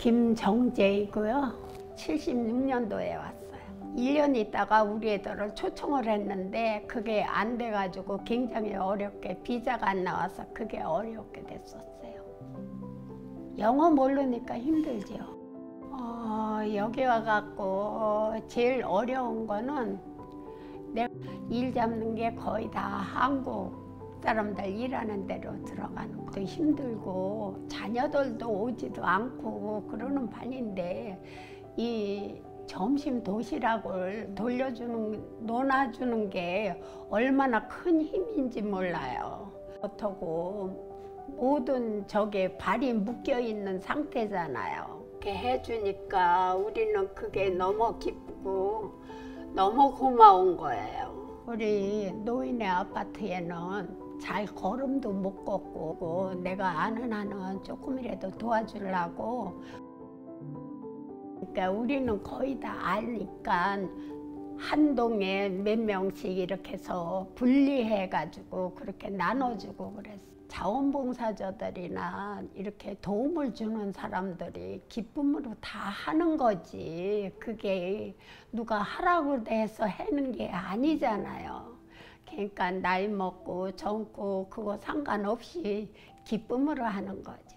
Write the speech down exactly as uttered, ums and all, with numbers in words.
김정재이고요. 칠십육 년도에 왔어요. 일 년 있다가 우리 애들을 초청을 했는데 그게 안 돼가지고 굉장히 어렵게 비자가 안 나와서 그게 어렵게 됐었어요. 영어 모르니까 힘들죠. 어, 여기 와갖고 제일 어려운 거는 내가 일 잡는 게 거의 다 한국 사람들 일하는 데로 들어가는 것도 힘들고 자녀들도 오지도 않고 그러는 판인데 이 점심 도시락을 돌려주는, 논아주는 게 얼마나 큰 힘인지 몰라요. 그렇다고 모든 저게 발이 묶여있는 상태잖아요. 이렇게 해주니까 우리는 그게 너무 기쁘고 너무 고마운 거예요. 우리 노인의 아파트에는 잘 걸음도 못 걷고 내가 아는 한은 조금이라도 도와주려고. 그러니까 우리는 거의 다 아니까 한 동에 몇 명씩 이렇게 해서 분리해가지고 그렇게 나눠주고 그랬어요. 자원봉사자들이나 이렇게 도움을 주는 사람들이 기쁨으로 다 하는 거지. 그게 누가 하라고 해서 하는 게 아니잖아요. 그러니까 나이 먹고 젊고 그거 상관없이 기쁨으로 하는 거지.